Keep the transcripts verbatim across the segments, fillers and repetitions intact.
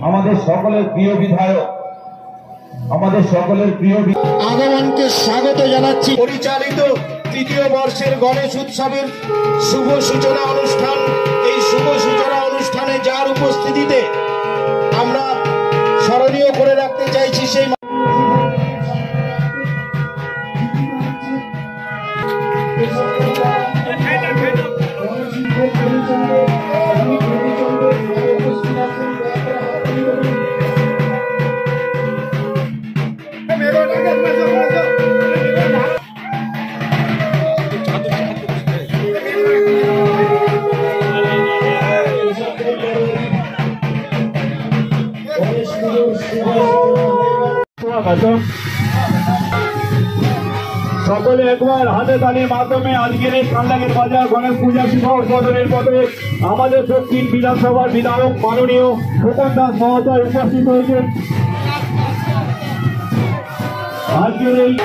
আমাদের সকলের প্রিয় বিধায়ক, আমাদের সকলের প্রিয় আগমনকে স্বাগত জানাচ্ছি। পরিচালিত তৃতীয় বর্ষের গণেশ উৎসবের শুভ সূচনা অনুষ্ঠান, এই শুভ সূচনা অনুষ্ঠানে যার উপস্থিতিতে আমরা স্মরণীয় করে রাখতে চাইছি সেই সকলে একবার হাতে তালির মাধ্যমে আজকের এই কান্দাগের বাজার গণেশ পূজা শুভ উদ্বোধনের পথে আমাদের দক্ষিণ বিধানসভার বিধায়ক মাননীয় খোকন দাস মহোদয় উপস্থিত হয়েছেন। আজকের এই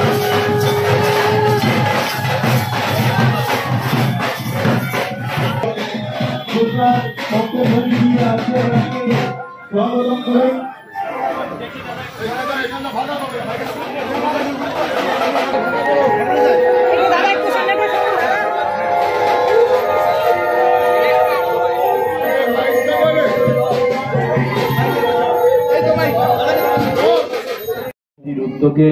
স্বাগতম করেন। উদ্যোগে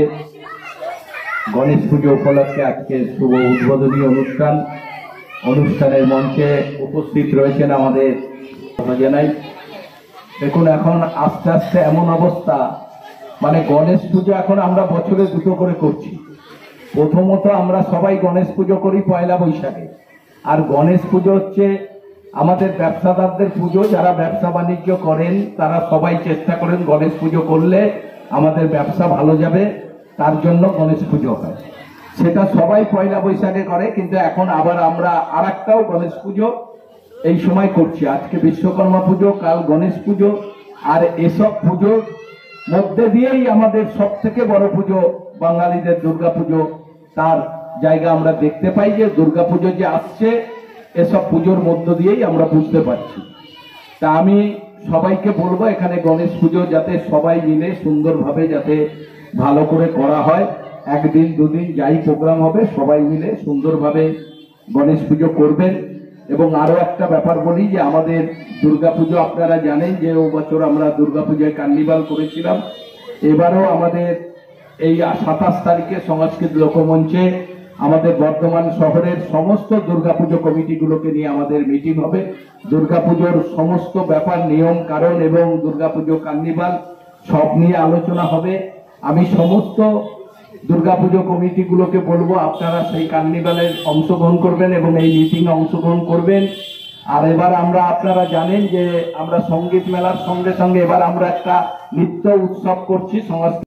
গণেশ পুজো উপলক্ষে আজকে শুভ উদ্বোধনী অনুষ্ঠান অনুষ্ঠানের মঞ্চে উপস্থিত রয়েছেন আমাদের জানাই। দেখুন, এখন আস্তে আস্তে এমন অবস্থা, মানে গণেশ পুজো এখন আমরা বছরে দুটো করে করছি। প্রথমত আমরা সবাই গণেশ পুজো করি পয়লা বৈশাখে, আর গণেশ পুজো হচ্ছে আমাদের ব্যবসাদারদের পুজো। যারা ব্যবসা বাণিজ্য করেন তারা সবাই চেষ্টা করেন গণেশ পুজো করলে আমাদের ব্যবসা ভালো যাবে, তার জন্য গণেশ পুজো হয়। সেটা সবাই পয়লা বৈশাখে করে, কিন্তু এখন আবার আমরা আর একটাও গণেশ পুজো এই সময় করছি। আজকে বিশ্বকর্মা পুজো, কাল গণেশ পুজো, আর এসব পুজোর মধ্যে দিয়েই আমাদের সব থেকে বড় পুজো বাঙালিদের দুর্গা পুজো। তার জায়গা আমরা দেখতে পাই যে দুর্গা পুজো যে আসছে, এসব পুজোর মধ্য দিয়েই আমরা বুঝতে পারছি। তা আমি সবাইকে বলবো এখানে গণেশ পুজো যাতে সবাই মিলে সুন্দরভাবে যাতে ভালো করে করা হয়। একদিন দুদিন যাই প্রোগ্রাম হবে সবাই মিলে সুন্দরভাবে গণেশ পুজো করবেন। এবং আরো একটা ব্যাপার বলি যে আমাদের দুর্গাপুজো আপনারা জানেন যে ও বছর আমরা দুর্গাপূজায় কার্নিভাল করেছিলাম। এবারও আমাদের এই সাতাশ তারিখে সংস্কৃত লোকমঞ্চে আমাদের বর্ধমান শহরের সমস্ত দুর্গাপুজো কমিটিগুলোকে নিয়ে আমাদের মিটিং হবে। দুর্গাপুজোর সমস্ত ব্যাপার, নিয়ম কারণ এবং দুর্গাপুজো কার্নিভাল সব নিয়ে আলোচনা হবে। আমি সমস্ত দুর্গাপুজো কমিটিগুলোকে বলবো আপনারা সেই কার্নিভালের অংশগ্রহণ করবেন এবং এই মিটিংয়ে অংশগ্রহণ করবেন। আর এবার আমরা, আপনারা জানেন যে আমরা সঙ্গীত মেলার সঙ্গে সঙ্গে এবার আমরা একটা নৃত্য উৎসব করছি সংস্কৃত